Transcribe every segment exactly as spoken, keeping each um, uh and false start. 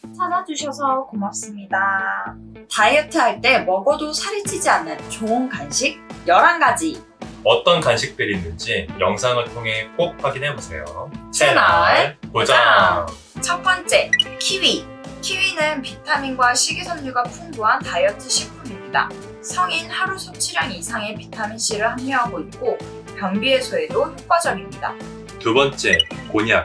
찾아주셔서 고맙습니다. 다이어트 할 때 먹어도 살이 찌지 않는 좋은 간식 열한 가지. 어떤 간식들이 있는지 영상을 통해 꼭 확인해보세요. 채널 고정! 첫 번째, 키위. 키위는 비타민과 식이섬유가 풍부한 다이어트 식품입니다. 성인 하루 섭취량 이상의 비타민C를 함유하고 있고 변비 해소에도 효과적입니다. 두 번째, 곤약.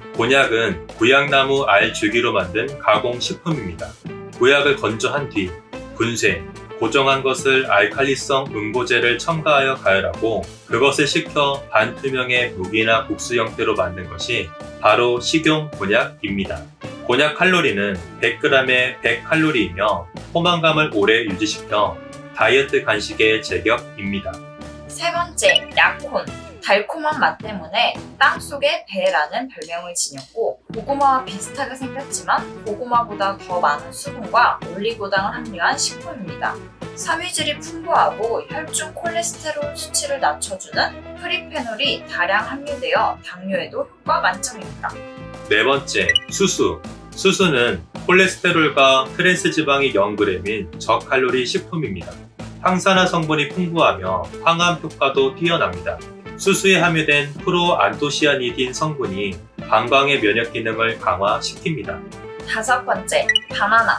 곤약은 곤약나무 알 줄기로 만든 가공식품입니다. 곤약을 건조한 뒤 분쇄, 고정한 것을 알칼리성 응고제를 첨가하여 가열하고 그것을 식혀 반투명의 묵이나 국수 형태로 만든 것이 바로 식용 곤약입니다. 곤약 칼로리는 백 그램에 백 칼로리이며 포만감을 오래 유지시켜 다이어트 간식의 제격입니다. 세 번째, 약혼. 달콤한 맛 때문에 땅속의 배라는 별명을 지녔고 고구마와 비슷하게 생겼지만 고구마보다 더 많은 수분과 올리고당을 함유한 식품입니다. 섬유질이 풍부하고 혈중 콜레스테롤 수치를 낮춰주는 프리페놀이 다량 함유되어 당뇨에도 효과 만점입니다. 네 번째, 수수. 수수는 콜레스테롤과 트랜스지방이 영 그램인 저칼로리 식품입니다. 항산화 성분이 풍부하며 항암 효과도 뛰어납니다. 수수에 함유된 프로안토시아니딘 성분이 방광의 면역 기능을 강화시킵니다. 다섯 번째, 바나나.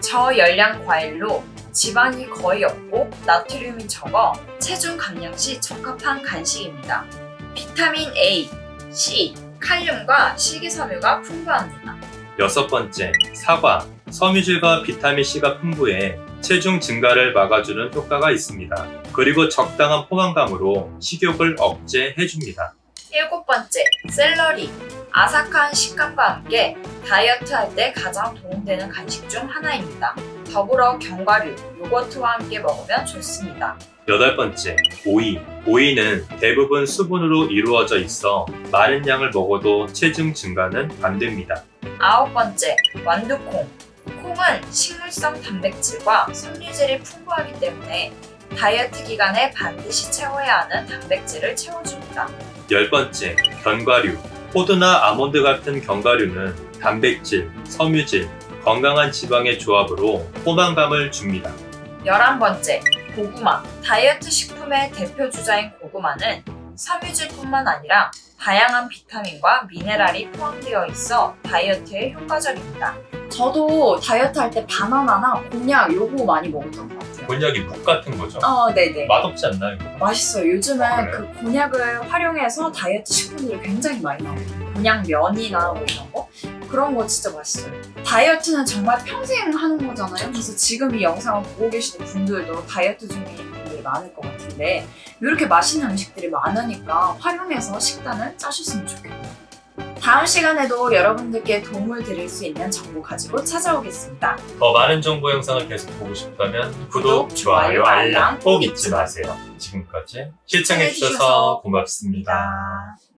저열량 과일로 지방이 거의 없고 나트륨이 적어 체중 감량 시 적합한 간식입니다. 비타민 A, C, 칼륨과 식이섬유가 풍부합니다. 여섯 번째, 사과. 섬유질과 비타민C가 풍부해 체중 증가를 막아주는 효과가 있습니다. 그리고 적당한 포만감으로 식욕을 억제해줍니다. 일곱 번째, 샐러리. 아삭한 식감과 함께 다이어트 할 때 가장 도움되는 간식 중 하나입니다. 더불어 견과류, 요거트와 함께 먹으면 좋습니다. 여덟 번째, 오이. 오이는 대부분 수분으로 이루어져 있어 많은 양을 먹어도 체중 증가는 안 됩니다. 아홉 번째, 완두콩. 콩은 식물성 단백질과 섬유질이 풍부하기 때문에 다이어트 기간에 반드시 채워야 하는 단백질을 채워줍니다. 열 번째, 견과류. 호두나 아몬드 같은 견과류는 단백질, 섬유질, 건강한 지방의 조합으로 포만감을 줍니다. 열한 번째, 고구마. 다이어트 식품의 대표 주자인 고구마는 섬유질뿐만 아니라 다양한 비타민과 미네랄이 포함되어 있어 다이어트에 효과적입니다. 저도 다이어트 할 때 바나나나 곤약 요거 많이 먹었던 것 같아요. 곤약이 묵 같은 거죠? 어, 네네. 맛없지 않나요? 맛있어요. 요즘은 아, 그 곤약을 활용해서 다이어트 식품들이 굉장히 많이 나와요. 곤약 면이나 뭐 이런 거. 그런 거 진짜 맛있어요. 다이어트는 정말 평생 하는 거잖아요. 그래서 지금 이 영상을 보고 계시는 분들도 다이어트 중인 분들이 많을 것 같은데 이렇게 맛있는 음식들이 많으니까 활용해서 식단을 짜셨으면 좋겠네요. 다음 시간에도 여러분들께 도움을 드릴 수 있는 정보 가지고 찾아오겠습니다. 더 많은 정보 영상을 계속 보고 싶다면 구독, 좋아요, 알람 꼭 잊지 마세요. 지금까지 시청해주셔서 고맙습니다.